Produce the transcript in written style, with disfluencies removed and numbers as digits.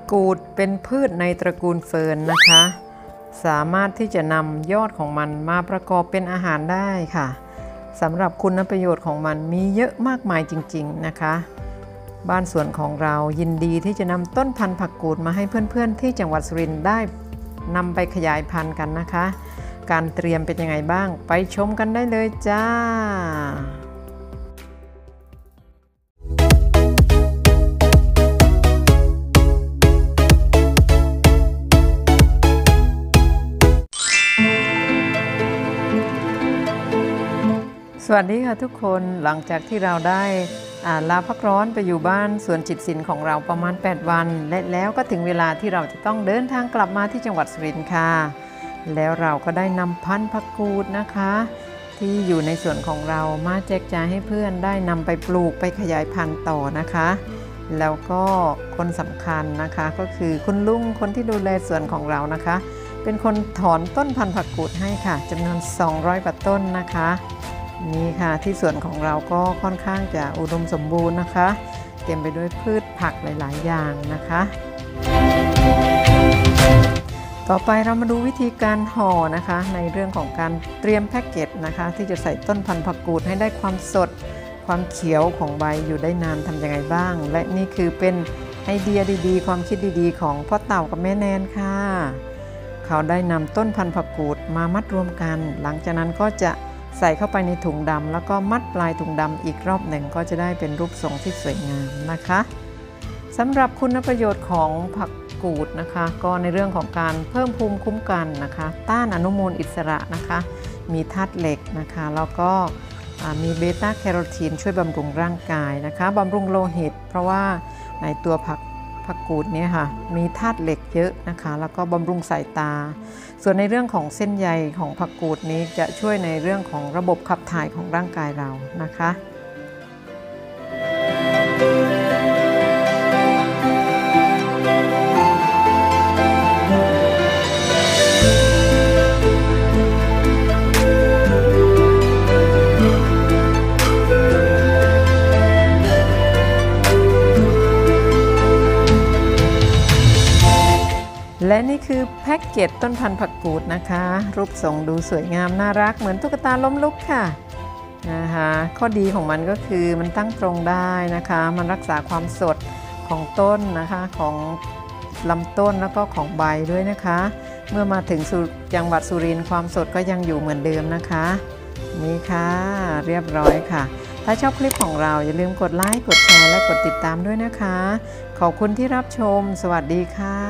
กูดเป็นพืชในตระกูลเฟิร์นนะคะสามารถที่จะนำยอดของมันมาประกอบเป็นอาหารได้ค่ะสำหรับคุณประโยชน์ของมันมีเยอะมากมายจริงๆนะคะบ้านสวนของเรายินดีที่จะนำต้นพันธุ์ผักกูดมาให้เพื่อนๆที่จังหวัดสุรินทร์ได้นำไปขยายพันธุ์กันนะคะการเตรียมเป็นยังไงบ้างไปชมกันได้เลยจ้าสวัสดีค่ะทุกคนหลังจากที่เราได้ลาพักร้อนไปอยู่บ้านสวนจิตศิลป์ของเราประมาณ8วันและแล้วก็ถึงเวลาที่เราจะต้องเดินทางกลับมาที่จังหวัดสุรินทร์ค่ะแล้วเราก็ได้นำพันธุ์ผักกูดนะคะที่อยู่ในสวนของเรามาแจกจ่ายให้เพื่อนได้นำไปปลูกไปขยายพันธุ์ต่อนะคะแล้วก็คนสำคัญนะคะก็คือคุณลุงคนที่ดูแลสวนของเรานะคะเป็นคนถอนต้นพันธุ์ผักกูดให้ค่ะจำนวน200กว่าต้นนะคะนี่ค่ะที่สวนของเราก็ค่อนข้างจะอุดมสมบูรณ์นะคะเต็มไปด้วยพืชผักหลายๆอย่างนะคะต่อไปเรามาดูวิธีการห่อนะคะในเรื่องของการเตรียมแพ็กเกจนะคะที่จะใส่ต้นพันธุ์ผักกูดให้ได้ความสดความเขียวของใบอยู่ได้นานทำยังไงบ้างและนี่คือเป็นไอเดียดีๆความคิดดีๆของพ่อเต่ากับแม่แนนค่ะเขาได้นำต้นพันธุ์ผักกูดมามัดรวมกันหลังจากนั้นก็จะใส่เข้าไปในถุงดำแล้วก็มัดปลายถุงดำอีกรอบหนึ่งก็จะได้เป็นรูปทรงที่สวยงามนะคะสำหรับคุณประโยชน์ของผักกูดนะคะก็ในเรื่องของการเพิ่มภูมิคุ้มกันนะคะต้านอนุมูลอิสระนะคะมีธาตุเหล็กนะคะแล้วก็มีเบต้าแคโรทีนช่วยบำรุงร่างกายนะคะบำรุงโลหิตเพราะว่าในตัวผักกูดเนี่ยค่ะมีธาตุเหล็กเยอะนะคะแล้วก็บำรุงสายตาส่วนในเรื่องของเส้นใยของผักกูดนี้จะช่วยในเรื่องของระบบขับถ่ายของร่างกายเรานะคะและนี่คือแพ็กเกจต้นพันธุ์ผักกูดนะคะรูปทรงดูสวยงามน่ารักเหมือนตุ๊กตาล้มลุกค่ะนะคะข้อดีของมันก็คือมันตั้งตรงได้นะคะมันรักษาความสดของต้นนะคะของลำต้นแล้วก็ของใบด้วยนะคะเมื่อมาถึงจังหวัดสุรินทร์ความสดก็ยังอยู่เหมือนเดิมนะคะนี่ค่ะเรียบร้อยค่ะถ้าชอบคลิปของเราอย่าลืมกดไลค์กดแชร์และกดติดตามด้วยนะคะขอบคุณที่รับชมสวัสดีค่ะ